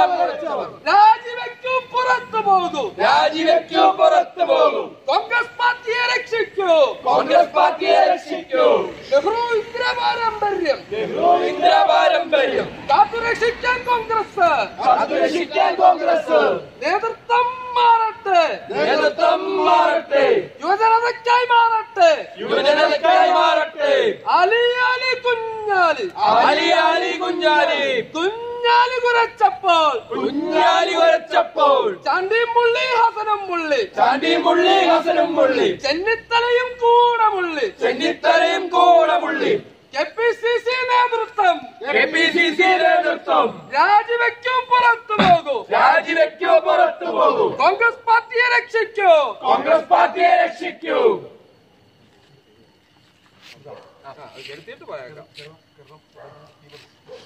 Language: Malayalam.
രാജിവെക്കൂ, പുറത്തു പോകൂ, രാജിവെക്കൂ, പുറത്തു പോകൂ. കോൺഗ്രസ് പാർട്ടിയെ രക്ഷിക്കൂ, കോൺഗ്രസ് പാർട്ടിയെ രക്ഷിക്കൂ. നെഹ്റു ഇന്ദിര പാരമ്പര്യം, നെഹ്റു ഇന്ദിര പാരമ്പര്യം കാത്തുരക്ഷിക്കാൻ കോൺഗ്രസ്, കാത്തുരക്ഷിക്കാൻ കോൺഗ്രസ്. നേതൃത്വം മാറട്ടെ, നേതൃത്വം മാറട്ടെ, യുവജനതയ്ക്കായി മാറട്ടെ, യുവജനതയ്ക്കായി മാറട്ടെ. അലി അലി കുഞ്ഞാലി, അലി അലി കുഞ്ഞാലി, കുഞ്ഞാലി കുരച്ചപ്പോൾ, കുഞ്ഞാലി കുരച്ചപ്പോൾ, ചാണ്ടിയും മുള്ളി ഹസനും മുള്ളി, ചാണ്ടിയും മുള്ളി ഹസനും മുള്ളി, ചെന്നിത്തലയും കൂടെ മുള്ളി, ചെന്നിത്തലയും കൂടെ മുള്ളി. KPCC നേതൃത്വം, KPCC നേതൃത്വം രാജിവെക്കൂ, പുറത്തു പോകൂ, രാജിവെക്കൂ, പുറത്തു പോകൂ. കോൺഗ്രസ് പാർട്ടിയെ രക്ഷിക്കൂ, കോൺഗ്രസ് പാർട്ടിയെ രക്ഷിക്കൂ. എടുത്തിട്ട് പോയേക്കാം.